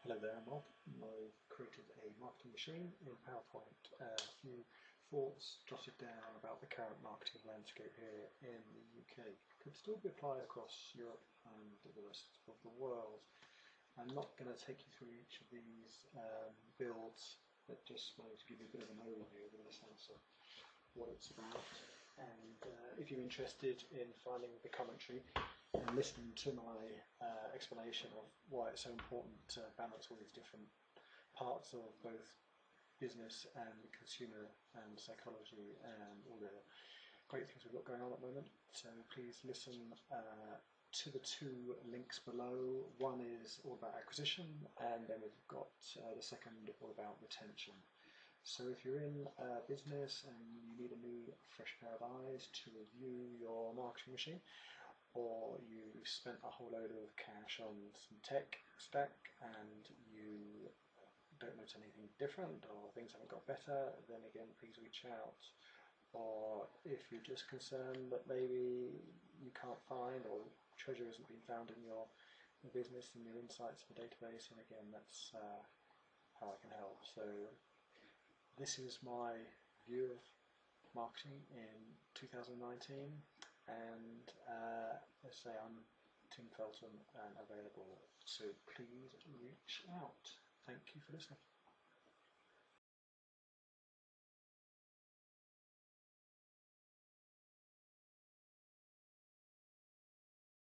Hello there, I'm Mark. I've created a marketing machine in PowerPoint. A few thoughts jotted down about the current marketing landscape here in the UK. Could still be applied across Europe and the rest of the world. I'm not going to take you through each of these builds, but just wanted to give you a bit of an overview, give a sense of what it's about. And if you're interested in finding the commentary and listening to my explanation of why it's so important to balance all these different parts of both business and consumer and psychology and all the great things we've got going on at the moment, so please listen to the two links below. One is all about acquisition, and then we've got the second all about retention. So if you're in business and you need a new fresh pair of eyes to review your marketing machine, or you've spent a whole load of cash on some tech stack and you don't notice anything different, or things haven't got better, then again please reach out. Or if you're just concerned that maybe you can't find, or treasure isn't being found in your business and your insights in the database, and again that's how I can help. So this is my view of marketing in 2019, and let's say I'm Tim Felton and available, so please reach out. Thank you for listening.